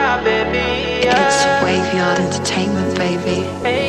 fire, baby. It's Waveyard entertainment, baby.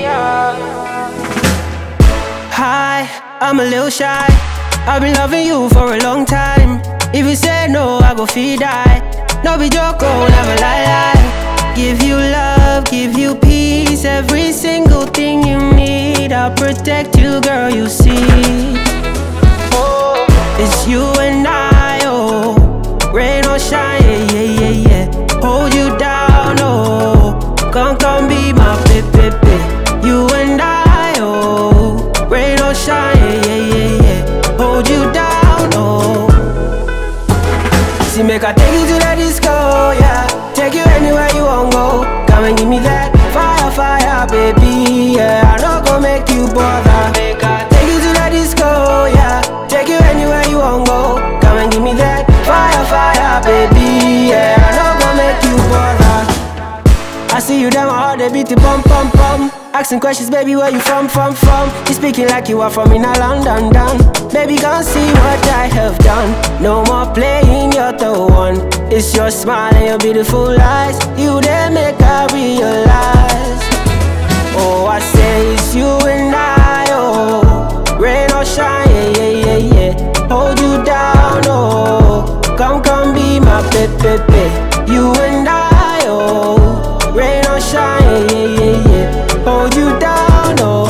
Hi, I'm a little shy. I've been loving you for a long time. If you say no, I go feed die. No be joke, oh, never lie. Give you love, give you peace. Every single thing you need, I'll protect you, girl, you see. Oh, it's you and I, oh. Rain or shine, yeah, yeah, yeah, yeah. Hold you down, oh. Come be my baby. You and I, oh. Rain or shine, yeah, yeah, yeah, yeah. Hold you down, oh. See, make I take you to the disco, yeah. Take you anywhere you want go. Come and give me that fire, fire, baby, yeah. I know gon' make you bother. Make I take you to the disco, yeah. Take you anywhere you want go. Come and give me that fire, fire, baby, yeah. I know gon' make you bother. I see you down, my heart, they beat it, bum, bum, bum. Asking questions, baby, where you from? You speaking like you are from in a London, down. Baby, come see what I have done. No more playing, you're the one. It's your smile and your beautiful eyes. You there make I realize. Oh, I say it's you and I, oh. Rain or shine, yeah, yeah, yeah, yeah. Hold you down, oh. Come be my baby. You and I, oh. Rain or shine, yeah, yeah, yeah. Hold you down, oh.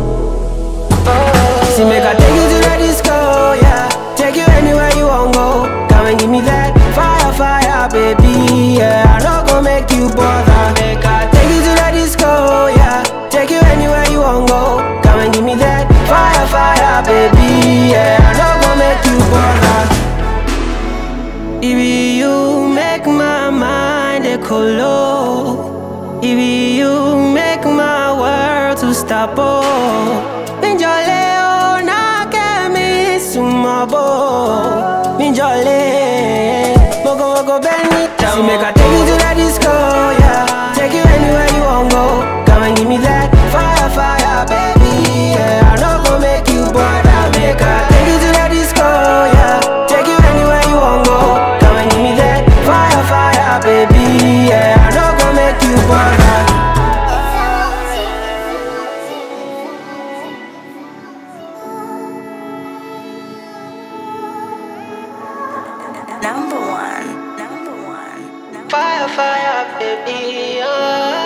See, make I take you to the disco, yeah. Take you anywhere you want go. Come and give me that fire, fire, baby, yeah. I know gon' make you bother. Make I take you to the disco, yeah. Take you anywhere you want go. Come and give me that fire, fire, baby, yeah. I know gon' make you bother. If you make my mind a color. If you make my world to stop, oh. Minjole, oh, na ke mi sumabo. Minjole, mogo beni. See, make I take you to the disco, yeah. Take you anywhere you want go. Come and give me that fire, fire, baby, yeah. I know gon' make you bother. Make I take you to the disco, yeah. Take you anywhere you want go. Come and give me that fire, fire, baby, yeah. I know gon' make you bother. Number one. Fire, fire, baby, oh.